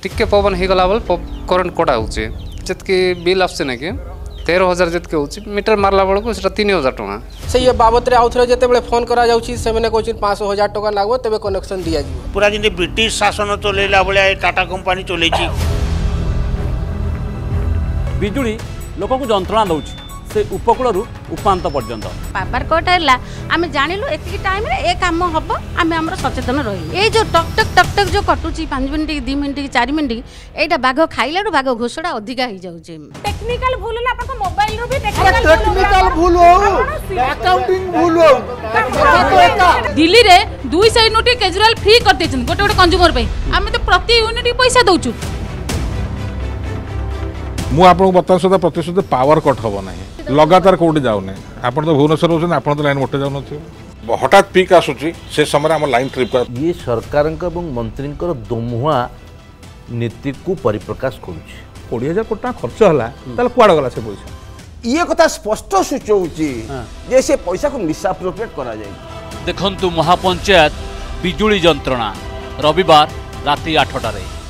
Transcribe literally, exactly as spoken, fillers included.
टिके पवन हो गला बेले करेन्ट कटा होचे जितकी बिल आसছে ना कि तेरह हजार जितके होची मीटर मारला बेलू से तीन हजार टका से ये बाबद रे आउथरे जेते बेले फोन करा जाउची से माने कहछि पाँच सौ हजार टका लागबो तबे कनेक्शन दिया जी पूरा जिंदे ब्रिटिश शासन चलेला बेले टाटा कंपनी चलेछि बिजुली लोक को जंत्रणा दउछि से उपकूल उपात पर्यंत पावर कट है आम जानलु एक टाइम रे ए काम हम आम आम सचेतन रही ये जो टक टक टक टक जो कटुची पाँच मिनट की दु मिनट की चार मिनट एटा बाघ खाइला बाघ घोषणा अधिका हो जाउछे टेक्निकल भूल होला आपन मोबाइल रो भी टेक्निकल भूल हो अकाउंटिंग भूल हो दिल्ली रे दो सौ यूनिट केजरीवाल फ्री करते छन गोटे गोटे कंज्यूमर पे आमे तो प्रति यूनिट पैसा दउछु मु आपको बता सुधा प्रतिशत पावर कट हम ना लगातार कौटी जाऊना आप तो भुवनेश्वर रोज आप तो लाइन मोटे जाऊन हठात पिक आसूची से समय आम लाइन ट्रिप कर ये सरकार मंत्री दोमुहा नीति को परिप्रकाश करुच्ची कोड़े हजार कोटी खर्च है कुआड़ गला से पैसा ये कथा स्पष्ट सूचौची जे से पैसा को मिसअप्रोप्रिएट करा जाय देखंतु महापंचायत बिजुली जंत्रणा रविवार राति आठटारे।